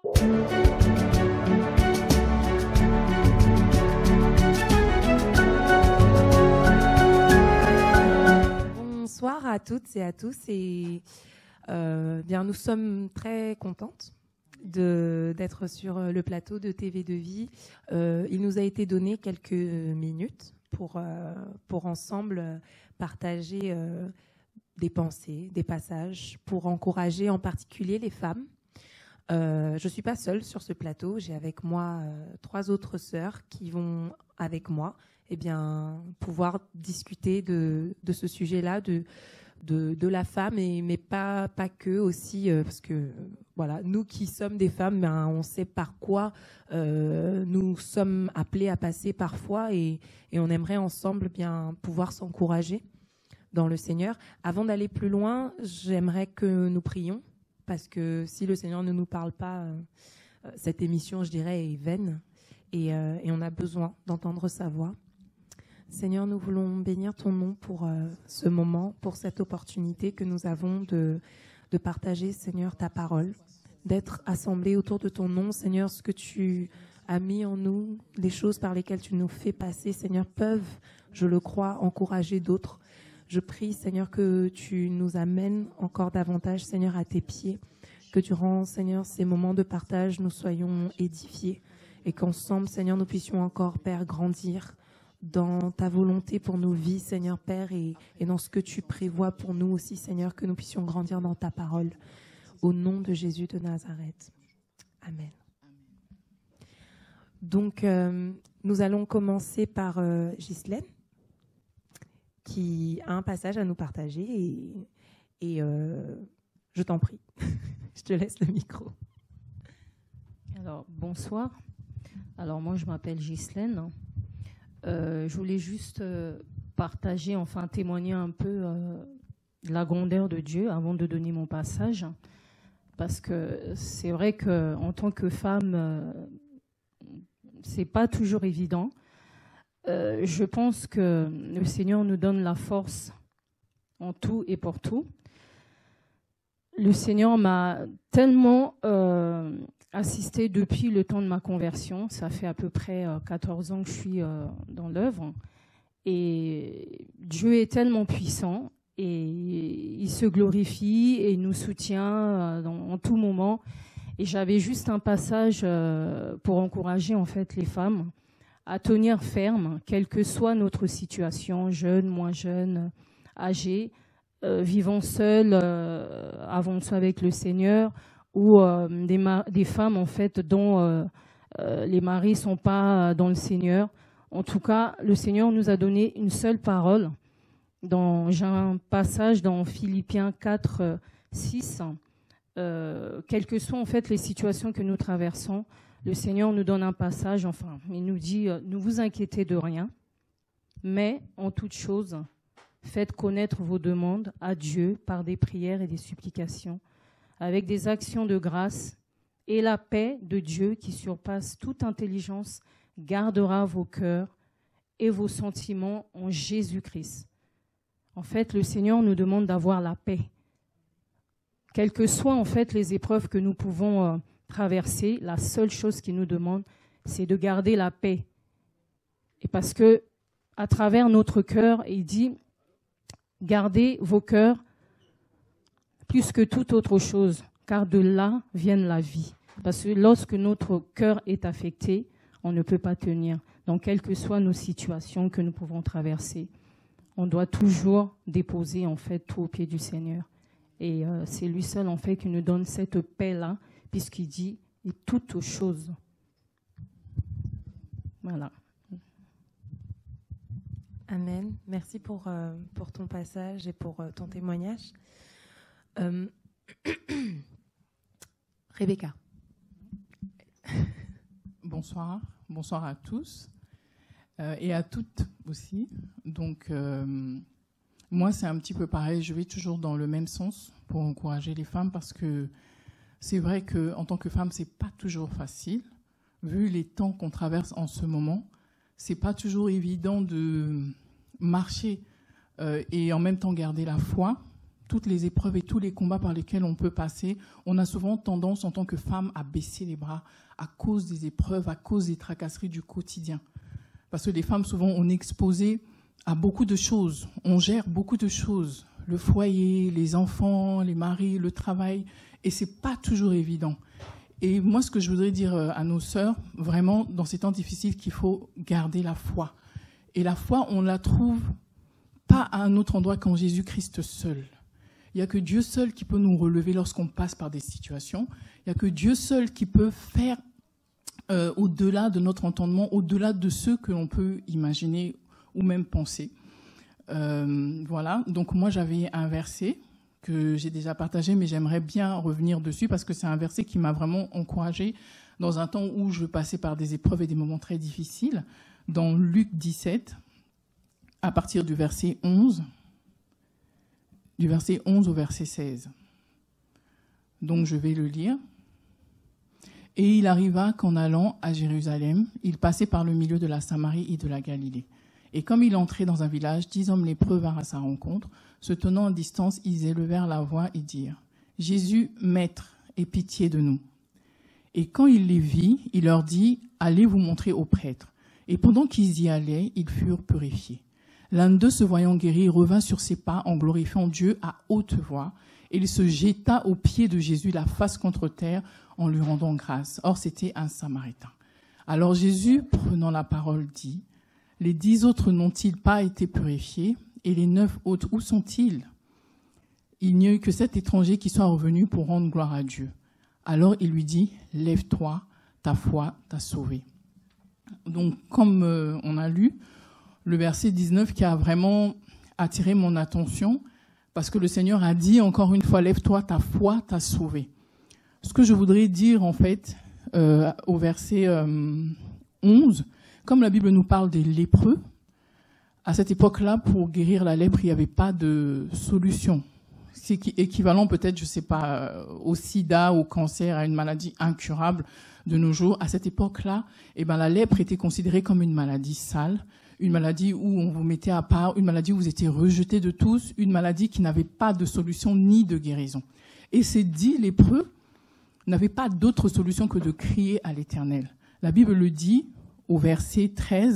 Bonsoir à toutes et à tous. Et bien, nous sommes très contentes d'être sur le plateau de TV2 Vie. Il nous a été donné quelques minutes pour ensemble partager des pensées, des passages, pour encourager en particulier les femmes. Je ne suis pas seule sur ce plateau. J'ai avec moi 3 autres sœurs qui vont avec moi pouvoir discuter de ce sujet-là, de la femme, mais pas que aussi, parce que voilà, nous qui sommes des femmes, on sait par quoi nous sommes appelés à passer parfois, et on aimerait ensemble bien pouvoir s'encourager dans le Seigneur. Avant d'aller plus loin, j'aimerais que nous prions, parce que si le Seigneur ne nous parle pas, cette émission, je dirais, est vaine, et on a besoin d'entendre sa voix. Seigneur, nous voulons bénir ton nom pour ce moment, pour cette opportunité que nous avons de partager, Seigneur, ta parole, d'être assemblés autour de ton nom. Seigneur, ce que tu as mis en nous, les choses par lesquelles tu nous fais passer, Seigneur, peuvent, je le crois, encourager d'autres. Je prie, Seigneur, que tu nous amènes encore davantage, Seigneur, à tes pieds, que durant, Seigneur, ces moments de partage, nous soyons édifiés et qu'ensemble, Seigneur, nous puissions encore, Père, grandir dans ta volonté pour nos vies, Seigneur Père, et dans ce que tu prévois pour nous aussi, Seigneur, que nous puissions grandir dans ta parole. Au nom de Jésus de Nazareth. Amen. Donc, nous allons commencer par Ghislaine, qui a un passage à nous partager, et je t'en prie, je te laisse le micro. Alors, bonsoir. Alors, moi, je m'appelle Ghislaine. Je voulais juste partager, enfin témoigner un peu de la grandeur de Dieu avant de donner mon passage. Parce que c'est vrai qu'en tant que femme, c'est pas toujours évident. Je pense que le Seigneur nous donne la force en tout et pour tout. Le Seigneur m'a tellement assisté depuis le temps de ma conversion. Ça fait à peu près 14 ans que je suis dans l'œuvre. Et Dieu est tellement puissant et il se glorifie et il nous soutient en tout moment. Et j'avais juste un passage pour encourager en fait les femmes à tenir ferme, quelle que soit notre situation, jeune, moins jeune, âgée, vivant seule, avançant avec le Seigneur, ou des femmes en fait dont les maris sont pas dans le Seigneur. En tout cas, le Seigneur nous a donné une seule parole. J'ai un passage dans Philippiens 4, 6. Quelles que soient en fait les situations que nous traversons, le Seigneur nous donne un passage. Enfin, il nous dit ne vous inquiétez de rien, mais en toute chose, faites connaître vos demandes à Dieu par des prières et des supplications, avec des actions de grâce, et la paix de Dieu qui surpasse toute intelligence gardera vos cœurs et vos sentiments en Jésus-Christ. En fait, le Seigneur nous demande d'avoir la paix. Quelles que soient en fait les épreuves que nous pouvons traverser, la seule chose qu'il nous demande, c'est de garder la paix. Et parce que à travers notre cœur, il dit gardez vos cœurs plus que toute autre chose, car de là vient la vie. Parce que lorsque notre cœur est affecté, on ne peut pas tenir. Donc, quelles que soient nos situations que nous pouvons traverser, on doit toujours déposer en fait tout au pied du Seigneur. Et c'est lui seul en fait qui nous donne cette paix-là, puisqu'il dit toutes choses. Voilà. Amen. Merci pour ton passage et pour ton témoignage. Rebecca. Bonsoir. Bonsoir à tous et à toutes aussi. Donc, moi, c'est un petit peu pareil. Je vais toujours dans le même sens pour encourager les femmes parce que c'est vrai qu'en tant que femme, c'est pas toujours facile. Vu les temps qu'on traverse en ce moment, c'est pas toujours évident de marcher et en même temps garder la foi toutes les épreuves et tous les combats par lesquels on peut passer, on a souvent tendance en tant que femme à baisser les bras à cause des épreuves, à cause des tracasseries du quotidien. Parce que les femmes, souvent, on est exposées à beaucoup de choses. On gère beaucoup de choses. Le foyer, les enfants, les maris, le travail. Et ce n'est pas toujours évident. Et moi, ce que je voudrais dire à nos sœurs, vraiment, dans ces temps difficiles, qu'il faut garder la foi. Et la foi, on la trouve pas à un autre endroit qu'en Jésus-Christ seul. Il n'y a que Dieu seul qui peut nous relever lorsqu'on passe par des situations. Il n'y a que Dieu seul qui peut faire au-delà de notre entendement, au-delà de ce que l'on peut imaginer ou même penser. Voilà, donc moi j'avais un verset que j'ai déjà partagé, mais j'aimerais bien revenir dessus parce que c'est un verset qui m'a vraiment encouragée dans un temps où je passais par des épreuves et des moments très difficiles. Dans Luc 17, à partir du verset 11 au verset 16. Donc je vais le lire. Et il arriva qu'en allant à Jérusalem, il passait par le milieu de la Samarie et de la Galilée. Et comme il entrait dans un village, 10 hommes lépreux vinrent à sa rencontre. Se tenant à distance, ils élevèrent la voix et dirent : Jésus, Maître, aie pitié de nous. Et quand il les vit, il leur dit : Allez vous montrer aux prêtres. Et pendant qu'ils y allaient, ils furent purifiés. L'un d'eux, se voyant guéri, revint sur ses pas en glorifiant Dieu à haute voix. Et il se jeta aux pieds de Jésus, la face contre terre, en lui rendant grâce. Or, c'était un Samaritain. Alors Jésus, prenant la parole, dit : Les 10 autres n'ont-ils pas été purifiés ? Et les 9 autres, où sont-ils ? Il n'y a eu que 7 étrangers qui soient revenus pour rendre gloire à Dieu. Alors il lui dit : Lève-toi, ta foi t'a sauvé. Donc, comme on a lu, le verset 19 qui a vraiment attiré mon attention, parce que le Seigneur a dit encore une fois : Lève-toi, ta foi t'a sauvé. Ce que je voudrais dire, en fait, au verset 11, comme la Bible nous parle des lépreux, à cette époque-là, pour guérir la lèpre, il n'y avait pas de solution. C'est équivalent peut-être, je ne sais pas, au sida, au cancer, à une maladie incurable de nos jours. À cette époque-là, la lèpre était considérée comme une maladie sale, une maladie où on vous mettait à part, une maladie où vous étiez rejeté de tous, une maladie qui n'avait pas de solution ni de guérison. Et ces 10 lépreux n'avaient pas d'autre solution que de crier à l'Éternel. La Bible le dit au verset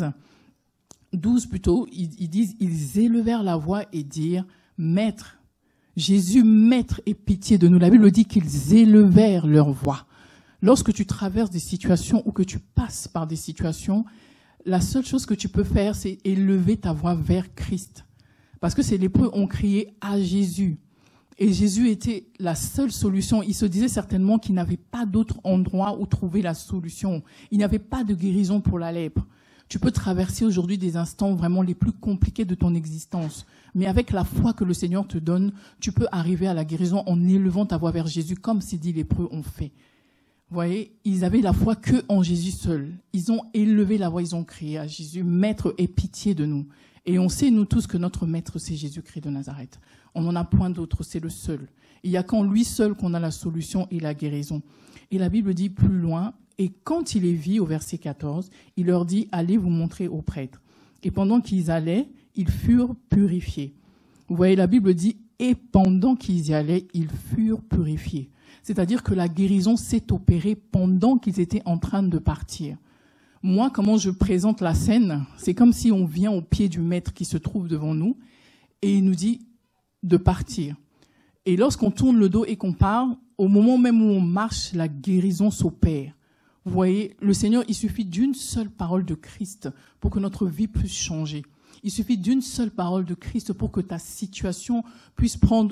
12 plutôt, ils disent « Ils élevèrent la voix et dirent « Maître, Jésus, Maître, aie pitié de nous ». La Bible dit qu'ils élevèrent leur voix. Lorsque tu traverses des situations ou que tu passes par des situations, la seule chose que tu peux faire, c'est élever ta voix vers Christ. Parce que ces lépreux ont crié à Jésus. Et Jésus était la seule solution. Il se disait certainement qu'il n'avait pas d'autre endroit où trouver la solution. Il n'y avait pas de guérison pour la lèpre. Tu peux traverser aujourd'hui des instants vraiment les plus compliqués de ton existence. Mais avec la foi que le Seigneur te donne, tu peux arriver à la guérison en élevant ta voix vers Jésus, comme ces 10 lépreux ont fait. Vous voyez, ils avaient la foi que en Jésus seul. Ils ont élevé la voix, ils ont crié à Jésus, « Maître, aie pitié de nous ». Et on sait, nous tous, que notre Maître, c'est Jésus-Christ de Nazareth. On n'en a point d'autre, c'est le seul. Il n'y a qu'en lui seul qu'on a la solution et la guérison. Et la Bible dit plus loin, « Et quand il les vit, au verset 14, il leur dit, allez vous montrer aux prêtres. Et pendant qu'ils allaient, ils furent purifiés. » Vous voyez, la Bible dit, « Et pendant qu'ils y allaient, ils furent purifiés. » C'est-à-dire que la guérison s'est opérée pendant qu'ils étaient en train de partir. Moi, comment je présente la scène, c'est comme si on vient au pied du Maître qui se trouve devant nous et il nous dit de partir. Et lorsqu'on tourne le dos et qu'on part, au moment même où on marche, la guérison s'opère. Vous voyez, le Seigneur, il suffit d'une seule parole de Christ pour que notre vie puisse changer. Il suffit d'une seule parole de Christ pour que ta situation puisse prendre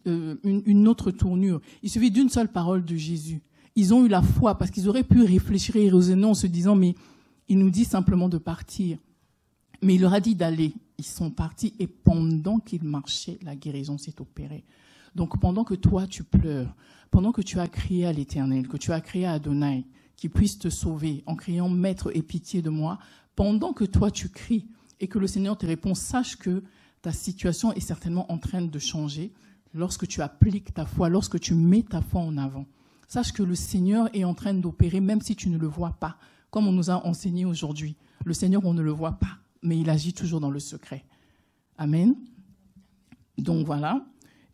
une autre tournure. Il suffit d'une seule parole de Jésus. Ils ont eu la foi parce qu'ils auraient pu réfléchir et raisonner en se disant, mais il nous dit simplement de partir. Mais il leur a dit d'aller. Ils sont partis et pendant qu'ils marchaient, la guérison s'est opérée. Donc pendant que toi tu pleures, pendant que tu as crié à l'Éternel, que tu as crié à Adonai, qui puisse te sauver en criant « Maître, aie pitié de moi », pendant que toi tu cries et que le Seigneur te répond, sache que ta situation est certainement en train de changer lorsque tu appliques ta foi, lorsque tu mets ta foi en avant. Sache que le Seigneur est en train d'opérer même si tu ne le vois pas, comme on nous a enseigné aujourd'hui. Le Seigneur, on ne le voit pas, mais il agit toujours dans le secret. Amen. Donc voilà.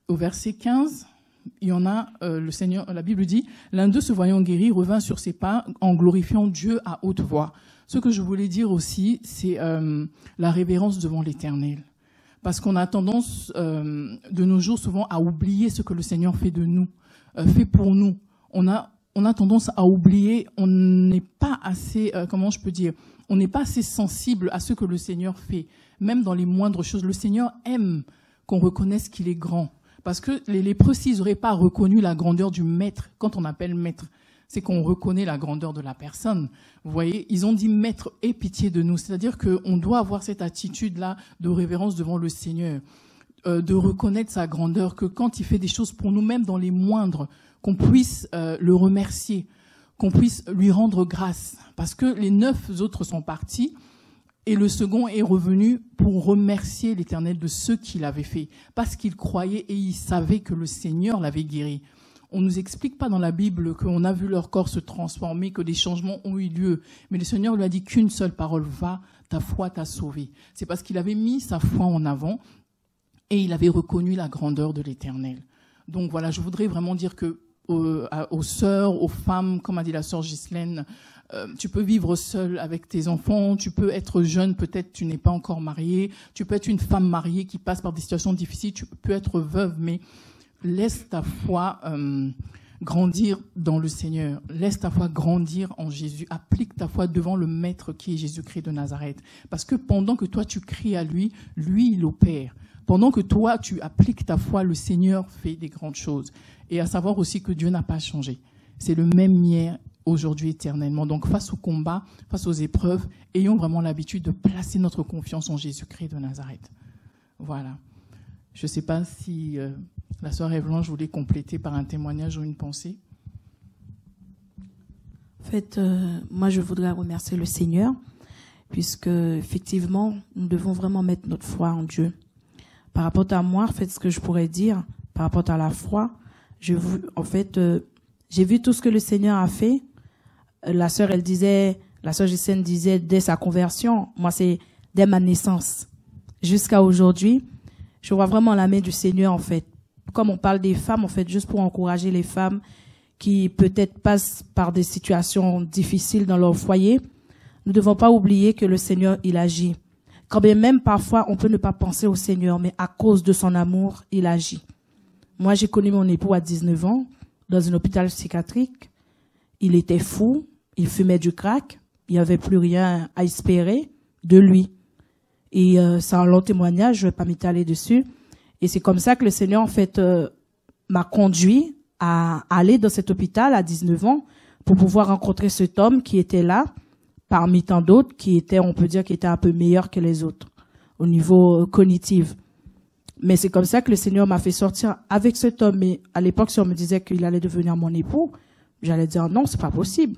au verset 15, il y en a, le Seigneur, la Bible dit, l'un d'eux se voyant guéri revint sur ses pas en glorifiant Dieu à haute voix. Ce que je voulais dire aussi, c'est la révérence devant l'Éternel. Parce qu'on a tendance, de nos jours, souvent à oublier ce que le Seigneur fait de nous, fait pour nous. On a tendance à oublier, on n'est pas assez, comment je peux dire, on n'est pas assez sensible à ce que le Seigneur fait. Même dans les moindres choses, le Seigneur aime qu'on reconnaisse qu'il est grand. Parce que les lépreux, s'ils n'auraient pas reconnu la grandeur du maître, quand on appelle maître, c'est qu'on reconnaît la grandeur de la personne. Vous voyez, ils ont dit maître, aie pitié de nous. C'est-à-dire qu'on doit avoir cette attitude-là de révérence devant le Seigneur, de reconnaître sa grandeur, que quand il fait des choses pour nous, même dans les moindres, qu'on puisse le remercier, qu'on puisse lui rendre grâce. Parce que les 9 autres sont partis et le second est revenu pour remercier l'Éternel de ce qu'il avait fait. Parce qu'il croyait et il savait que le Seigneur l'avait guéri. On ne nous explique pas dans la Bible qu'on a vu leur corps se transformer, que des changements ont eu lieu. Mais le Seigneur lui a dit qu'une seule parole, va, ta foi t'a sauvé. C'est parce qu'il avait mis sa foi en avant et il avait reconnu la grandeur de l'Éternel. Donc voilà, je voudrais vraiment dire que aux sœurs, aux femmes, comme a dit la sœur Ghislaine, tu peux vivre seule avec tes enfants, tu peux être jeune, peut-être tu n'es pas encore mariée, tu peux être une femme mariée qui passe par des situations difficiles, tu peux être veuve, mais laisse ta foi grandir dans le Seigneur, laisse ta foi grandir en Jésus, applique ta foi devant le Maître qui est Jésus-Christ de Nazareth. Parce que pendant que toi tu cries à lui, lui il opère. Pendant que toi tu appliques ta foi, le Seigneur fait des grandes choses. Et à savoir aussi que Dieu n'a pas changé. C'est le même hier, aujourd'hui, éternellement. Donc face au combat, face aux épreuves, ayons vraiment l'habitude de placer notre confiance en Jésus-Christ de Nazareth. Voilà. Je ne sais pas si la sœur Eve-Blanche voulait compléter par un témoignage ou une pensée. En fait, moi je voudrais remercier le Seigneur, puisque effectivement, nous devons vraiment mettre notre foi en Dieu. Par rapport à moi, en fait, ce que je pourrais dire, par rapport à la foi, j'ai vu tout ce que le Seigneur a fait. La sœur Ghislaine disait dès sa conversion, moi c'est dès ma naissance jusqu'à aujourd'hui, je vois vraiment la main du Seigneur en fait. Comme on parle des femmes, en fait, juste pour encourager les femmes qui peut-être passent par des situations difficiles dans leur foyer, nous ne devons pas oublier que le Seigneur, il agit. Quand bien même parfois on peut ne pas penser au Seigneur, mais à cause de son amour, il agit. Moi, j'ai connu mon époux à 19 ans dans un hôpital psychiatrique. Il était fou, il fumait du crack, il n'y avait plus rien à espérer de lui. Et c'est un long témoignage, je ne vais pas m'étaler dessus. Et c'est comme ça que le Seigneur, en fait, m'a conduit à aller dans cet hôpital à 19 ans pour pouvoir rencontrer cet homme qui était là, parmi tant d'autres, qui était, on peut dire, qui était un peu meilleur que les autres au niveau cognitif. Mais c'est comme ça que le Seigneur m'a fait sortir avec cet homme. Mais à l'époque, si on me disait qu'il allait devenir mon époux, j'allais dire non, c'est pas possible.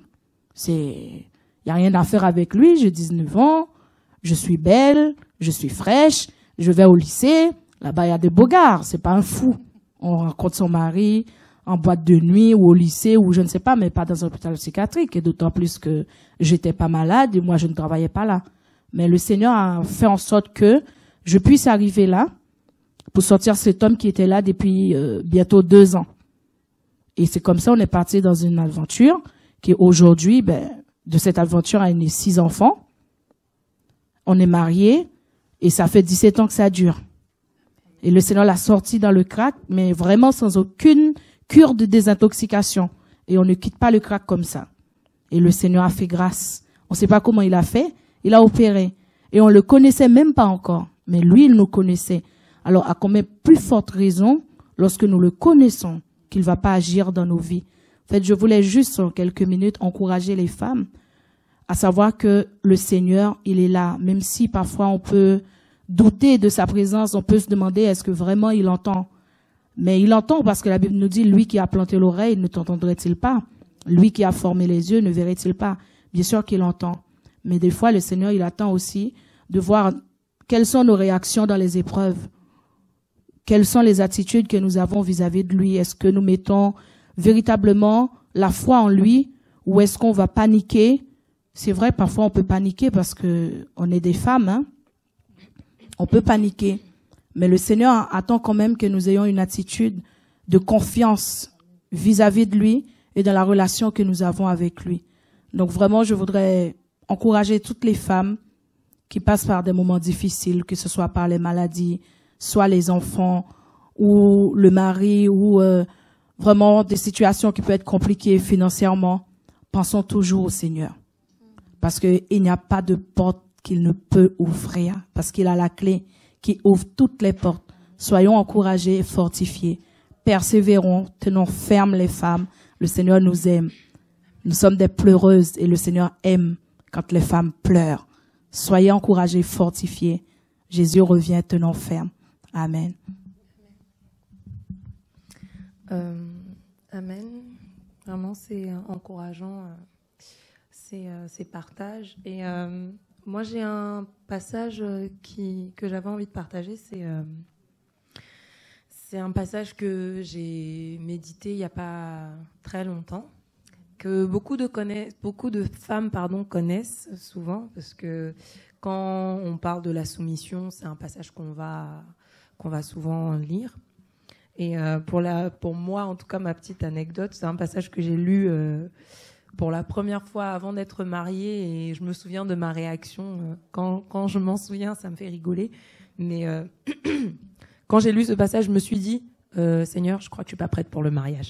Il y a rien à faire avec lui. J'ai 19 ans, je suis belle, je suis fraîche, je vais au lycée. Là-bas, il y a des beaux gars, c'est pas un fou. On rencontre son mari en boîte de nuit ou au lycée ou je ne sais pas, mais pas dans un hôpital psychiatrique. Et d'autant plus que j'étais pas malade et moi, je ne travaillais pas là. Mais le Seigneur a fait en sorte que je puisse arriver là pour sortir cet homme qui était là depuis bientôt 2 ans. Et c'est comme ça, on est parti dans une aventure qui aujourd'hui, de cette aventure, a né 6 enfants. On est mariés et ça fait 17 ans que ça dure. Et le Seigneur l'a sorti dans le crack, mais vraiment sans aucune cure de désintoxication. Et on ne quitte pas le crack comme ça. Et le Seigneur a fait grâce. On ne sait pas comment il a fait. Il a opéré. Et on le connaissait même pas encore. Mais lui, il nous connaissait. Alors, à combien plus forte raison, lorsque nous le connaissons, qu'il ne va pas agir dans nos vies. En fait, je voulais juste, en quelques minutes, encourager les femmes à savoir que le Seigneur, il est là. Même si parfois on peut douter de sa présence, on peut se demander est-ce que vraiment il entend. Mais il entend parce que la Bible nous dit, lui qui a planté l'oreille, ne t'entendrait-il pas? Lui qui a formé les yeux, ne verrait-il pas? Bien sûr qu'il entend. Mais des fois, le Seigneur, il attend aussi de voir quelles sont nos réactions dans les épreuves. Quelles sont les attitudes que nous avons vis-à-vis de lui? Est-ce que nous mettons véritablement la foi en lui ou est-ce qu'on va paniquer? C'est vrai, parfois on peut paniquer parce que on est des femmes, hein. On peut paniquer. Mais le Seigneur attend quand même que nous ayons une attitude de confiance vis-à-vis de lui et dans la relation que nous avons avec lui. Donc vraiment, je voudrais encourager toutes les femmes qui passent par des moments difficiles, que ce soit par les maladies, soit les enfants ou le mari ou vraiment des situations qui peuvent être compliquées financièrement. Pensons toujours au Seigneur. Parce qu'il n'y a pas de porte qu'il ne peut ouvrir. Parce qu'il a la clé qui ouvre toutes les portes. Soyons encouragés et fortifiés. Persévérons, tenons ferme les femmes. Le Seigneur nous aime. Nous sommes des pleureuses et le Seigneur aime quand les femmes pleurent. Soyez encouragés, fortifiés. Jésus revient, tenons ferme. Amen. Amen. Vraiment, c'est encourageant ces partages. Et moi, j'ai un passage que j'avais envie de partager. C'est un passage que j'ai médité il n'y a pas très longtemps, que beaucoup de femmes connaissent souvent, parce que quand on parle de la soumission, c'est un passage qu'on va souvent lire. Et pour moi, en tout cas, ma petite anecdote, c'est un passage que j'ai lu pour la première fois avant d'être mariée, et je me souviens de ma réaction. Quand je m'en souviens, ça me fait rigoler. Mais quand j'ai lu ce passage, je me suis dit, Seigneur, je crois que je suis pas prête pour le mariage.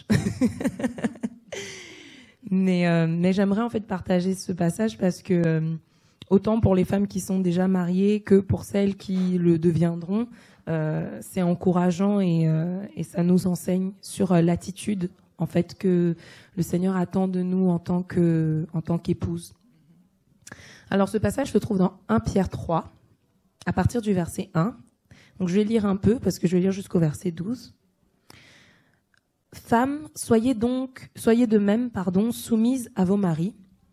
Mais j'aimerais en fait partager ce passage parce que autant pour les femmes qui sont déjà mariées que pour celles qui le deviendront, c'est encourageant et ça nous enseigne sur l'attitude en fait que le Seigneur attend de nous en tant qu'épouse. Alors ce passage se trouve dans 1 Pierre 3 à partir du verset 1. Donc je vais lire un peu parce que je vais lire jusqu'au verset 12. Femmes, soyez de même, soumises à vos maris,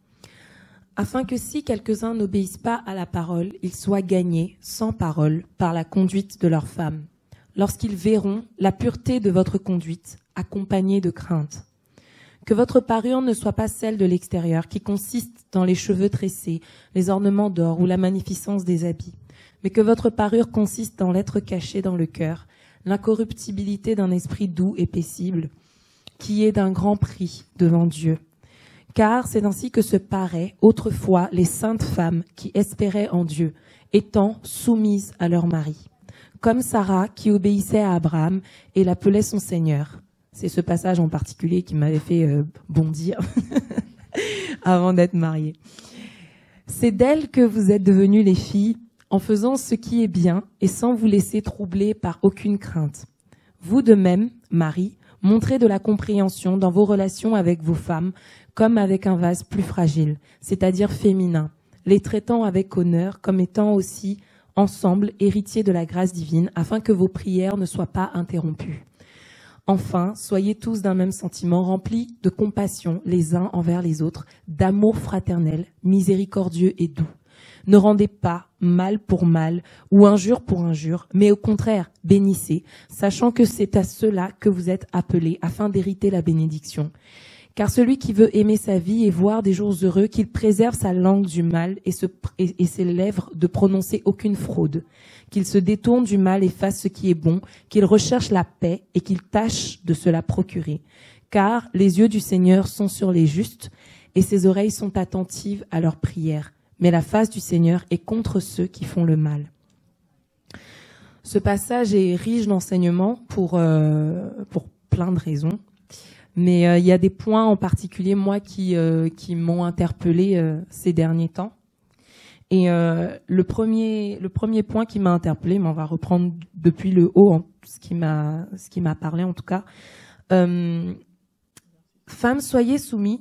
afin que si quelques-uns n'obéissent pas à la parole, ils soient gagnés, sans parole, par la conduite de leurs femmes, lorsqu'ils verront la pureté de votre conduite, accompagnée de crainte. Que votre parure ne soit pas celle de l'extérieur, qui consiste dans les cheveux tressés, les ornements d'or ou la magnificence des habits, mais que votre parure consiste dans l'être caché dans le cœur, l'incorruptibilité d'un esprit doux et paisible, qui est d'un grand prix devant Dieu. Car c'est ainsi que se paraient autrefois les saintes femmes qui espéraient en Dieu, étant soumises à leur mari, comme Sarah qui obéissait à Abraham et l'appelait son Seigneur. C'est ce passage en particulier qui m'avait fait bondir avant d'être mariée. C'est d'elle que vous êtes devenues les filles, en faisant ce qui est bien et sans vous laisser troubler par aucune crainte. Vous de même, Marie, montrez de la compréhension dans vos relations avec vos femmes, comme avec un vase plus fragile, c'est-à-dire féminin, les traitant avec honneur comme étant aussi ensemble héritiers de la grâce divine, afin que vos prières ne soient pas interrompues. Enfin, soyez tous d'un même sentiment, remplis de compassion les uns envers les autres, d'amour fraternel, miséricordieux et doux. Ne rendez pas mal pour mal ou injure pour injure, mais au contraire, bénissez, sachant que c'est à cela que vous êtes appelés, afin d'hériter la bénédiction. Car celui qui veut aimer sa vie et voir des jours heureux, qu'il préserve sa langue du mal et ses lèvres de prononcer aucune fraude, qu'il se détourne du mal et fasse ce qui est bon, qu'il recherche la paix et qu'il tâche de se la procurer. Car les yeux du Seigneur sont sur les justes et ses oreilles sont attentives à leurs prières. Mais la face du Seigneur est contre ceux qui font le mal. Ce passage est riche d'enseignements pour plein de raisons. Mais il y a des points en particulier, moi, qui m'ont interpellée ces derniers temps. Et le premier point qui m'a interpellée, mais on va reprendre depuis le haut ce qui m'a parlé en tout cas. Femmes, soyez soumises,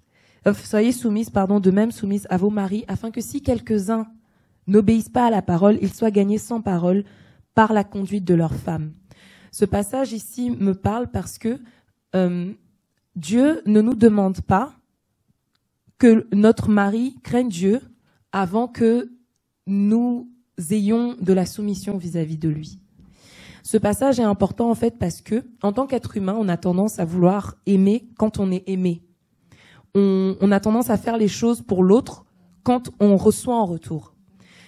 de même soumises à vos maris, afin que si quelques-uns n'obéissent pas à la parole, ils soient gagnés sans parole par la conduite de leurs femmes. Ce passage ici me parle parce que Dieu ne nous demande pas que notre mari craigne Dieu avant que nous ayons de la soumission vis-à-vis de lui. Ce passage est important en fait parce que, en tant qu'être humain, on a tendance à vouloir aimer quand on est aimé. On a tendance à faire les choses pour l'autre quand on reçoit en retour.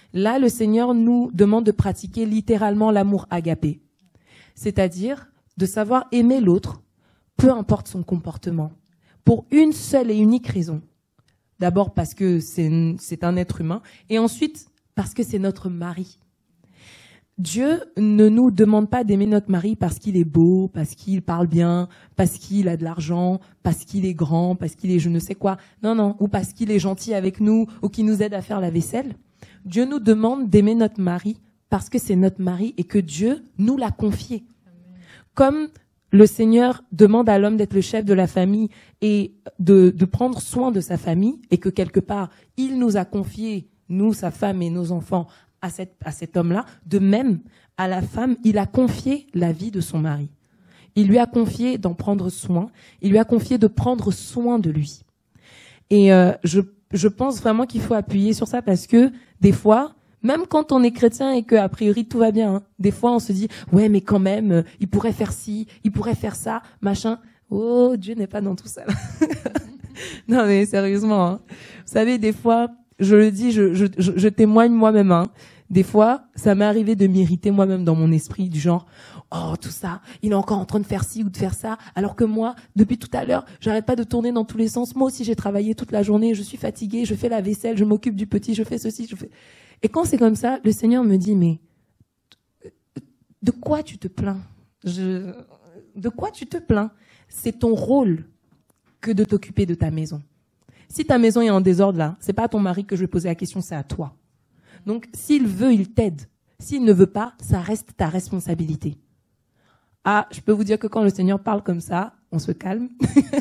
Là, le Seigneur nous demande de pratiquer littéralement l'amour agapé. C'est-à-dire de savoir aimer l'autre, peu importe son comportement, pour une seule et unique raison. D'abord parce que c'est un être humain, et ensuite parce que c'est notre mari. Dieu ne nous demande pas d'aimer notre mari parce qu'il est beau, parce qu'il parle bien, parce qu'il a de l'argent, parce qu'il est grand, parce qu'il est je ne sais quoi. Non, non. Ou parce qu'il est gentil avec nous, ou qu'il nous aide à faire la vaisselle. Dieu nous demande d'aimer notre mari parce que c'est notre mari et que Dieu nous l'a confié. Comme le Seigneur demande à l'homme d'être le chef de la famille et de prendre soin de sa famille, et que quelque part, il nous a confié, nous, sa femme et nos enfants, à cet homme-là, de même, à la femme, il a confié la vie de son mari. Il lui a confié d'en prendre soin, il lui a confié de prendre soin de lui. Et je pense vraiment qu'il faut appuyer sur ça, parce que des fois, même quand on est chrétien et que a priori tout va bien, hein, des fois on se dit ouais mais quand même, il pourrait faire ci, il pourrait faire ça, machin. Oh, Dieu n'est pas dans tout ça. Non mais sérieusement, hein. Vous savez, des fois, je le dis, je témoigne moi-même, hein. Des fois, ça m'est arrivé de m'irriter moi-même dans mon esprit, du genre, oh, tout ça, il est encore en train de faire ci ou de faire ça, alors que moi, depuis tout à l'heure, j'arrête pas de tourner dans tous les sens. Moi aussi, j'ai travaillé toute la journée, je suis fatiguée, je fais la vaisselle, je m'occupe du petit, je fais ceci, je fais... Et quand c'est comme ça, le Seigneur me dit, mais de quoi tu te plains? De quoi tu te plains? C'est ton rôle que de t'occuper de ta maison. Si ta maison est en désordre là, c'est pas à ton mari que je vais poser la question, c'est à toi. Donc, s'il veut, il t'aide. S'il ne veut pas, ça reste ta responsabilité. Ah, je peux vous dire que quand le Seigneur parle comme ça, on se calme.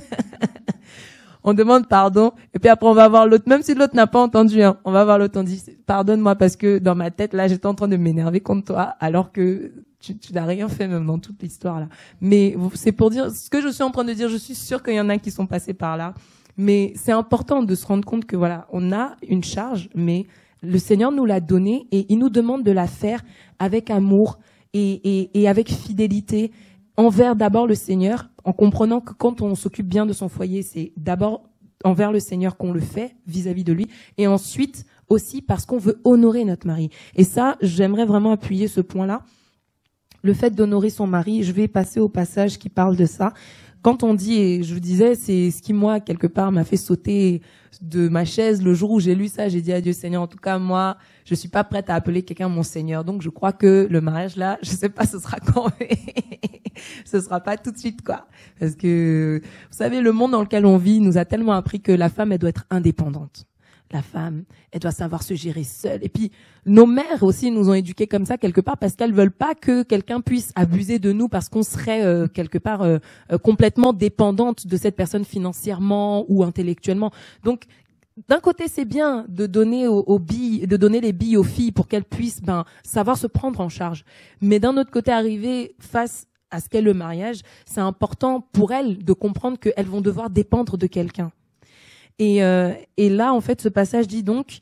On demande pardon, et puis après on va voir l'autre, même si l'autre n'a pas entendu, hein, on va voir l'autre, on dit pardonne-moi parce que dans ma tête là j'étais en train de m'énerver contre toi alors que tu n'as rien fait même dans toute l'histoire là. Mais c'est pour dire ce que je suis en train de dire, je suis sûre qu'il y en a qui sont passés par là, mais c'est important de se rendre compte que voilà, on a une charge, mais le Seigneur nous l'a donnée et il nous demande de la faire avec amour et avec fidélité envers d'abord le Seigneur, en comprenant que quand on s'occupe bien de son foyer, c'est d'abord envers le Seigneur qu'on le fait vis-à-vis de lui, et ensuite aussi parce qu'on veut honorer notre mari. Et ça, j'aimerais vraiment appuyer ce point-là. Le fait d'honorer son mari, je vais passer au passage qui parle de ça. Quand on dit, et je vous disais, c'est ce qui, moi, quelque part, m'a fait sauter de ma chaise le jour où j'ai lu ça, j'ai dit à Dieu, Seigneur, en tout cas, moi, je suis pas prête à appeler quelqu'un mon Seigneur. Donc, je crois que le mariage, là, je sais pas, ce sera quand, ce sera pas tout de suite, quoi. Parce que, vous savez, le monde dans lequel on vit nous a tellement appris que la femme, elle doit être indépendante. La femme, elle doit savoir se gérer seule. Et puis, nos mères aussi nous ont éduqués comme ça quelque part parce qu'elles veulent pas que quelqu'un puisse abuser de nous parce qu'on serait quelque part complètement dépendante de cette personne financièrement ou intellectuellement. Donc, d'un côté, c'est bien de donner de donner les billes aux filles pour qu'elles puissent savoir se prendre en charge. Mais d'un autre côté, arriver face à ce qu'est le mariage, c'est important pour elles de comprendre qu'elles vont devoir dépendre de quelqu'un. Et là, en fait, ce passage dit donc,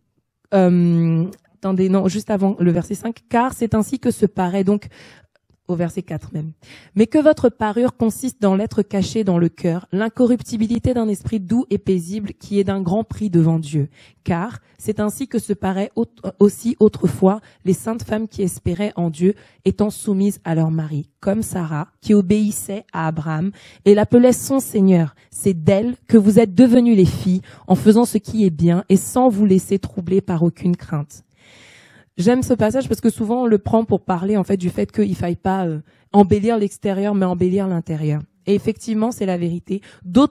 attendez, non, juste avant le verset 5, car c'est ainsi que se paraît, donc, au verset 4 même. Mais que votre parure consiste dans l'être caché dans le cœur, l'incorruptibilité d'un esprit doux et paisible qui est d'un grand prix devant Dieu. Car c'est ainsi que se paraît aussi autrefois les saintes femmes qui espéraient en Dieu, étant soumises à leur mari, comme Sarah, qui obéissait à Abraham et l'appelait son Seigneur. C'est d'elle que vous êtes devenues les filles, en faisant ce qui est bien et sans vous laisser troubler par aucune crainte. J'aime ce passage parce que souvent on le prend pour parler en fait du fait qu'il faille pas embellir l'extérieur mais embellir l'intérieur. Et effectivement, c'est la vérité.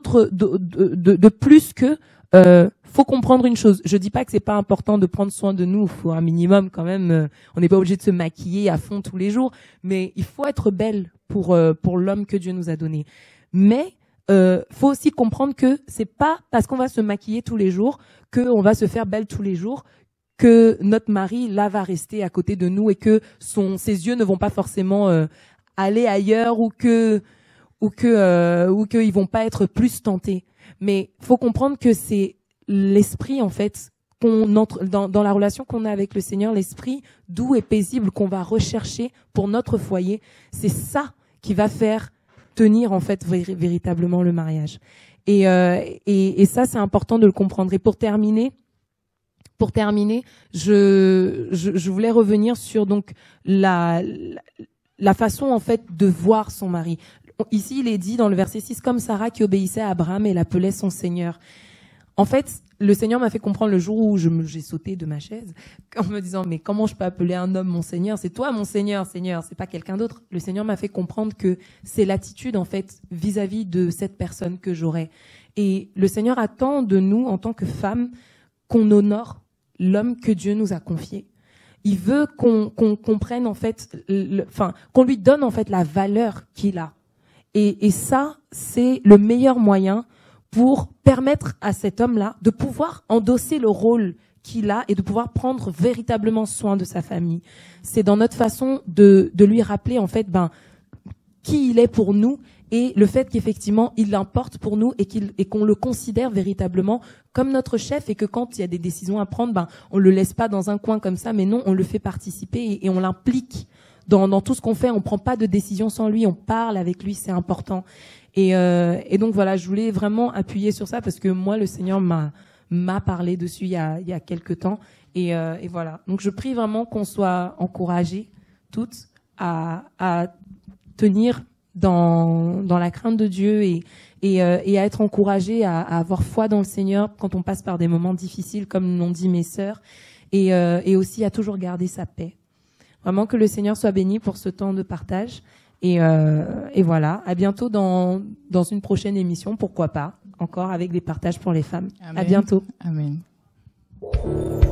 De plus que faut comprendre une chose. Je dis pas que c'est pas important de prendre soin de nous, faut un minimum quand même. On n'est pas obligé de se maquiller à fond tous les jours, mais il faut être belle pour l'homme que Dieu nous a donné. Mais faut aussi comprendre que c'est pas parce qu'on va se maquiller tous les jours qu'on va se faire belle tous les jours que notre mari là va rester à côté de nous et que ses yeux ne vont pas forcément aller ailleurs ou que ils vont pas être plus tentés. Mais faut comprendre que c'est l'esprit en fait qu'on entre dans la relation qu'on a avec le Seigneur, l'esprit doux et paisible qu'on va rechercher pour notre foyer, c'est ça qui va faire tenir en fait véritablement le mariage. Et ça c'est important de le comprendre. Et pour terminer, pour terminer, je voulais revenir sur donc la façon en fait de voir son mari. Ici, il est dit dans le verset 6, comme Sarah qui obéissait à Abraham et l'appelait son Seigneur. En fait, le Seigneur m'a fait comprendre le jour où j'ai sauté de ma chaise en me disant mais comment je peux appeler un homme mon Seigneur? C'est toi mon Seigneur, Seigneur, c'est pas quelqu'un d'autre. Le Seigneur m'a fait comprendre que c'est l'attitude en fait vis-à-vis de cette personne que j'aurai. Et le Seigneur attend de nous en tant que femmes qu'on honore l'homme que Dieu nous a confié. Il veut qu'on comprenne en fait, qu'on lui donne en fait la valeur qu'il a. Et ça, c'est le meilleur moyen pour permettre à cet homme-là de pouvoir endosser le rôle qu'il a et de pouvoir prendre véritablement soin de sa famille. C'est dans notre façon de lui rappeler en fait qui il est pour nous et le fait qu'effectivement il l'importe pour nous et qu'on le considère véritablement comme notre chef et que quand il y a des décisions à prendre, on le laisse pas dans un coin comme ça, mais non, on le fait participer et on l'implique dans tout ce qu'on fait. On prend pas de décision sans lui, on parle avec lui, c'est important. Et donc voilà, je voulais vraiment appuyer sur ça parce que moi, le Seigneur m'a parlé dessus il y a quelques temps. Et voilà. Donc je prie vraiment qu'on soit encouragés toutes à tenir dans la crainte de Dieu et à être encouragés à avoir foi dans le Seigneur quand on passe par des moments difficiles, comme l'ont dit mes sœurs, et aussi à toujours garder sa paix. Vraiment que le Seigneur soit béni pour ce temps de partage. Et voilà, à bientôt dans une prochaine émission, pourquoi pas, encore avec des partages pour les femmes. Amen. À bientôt. Amen.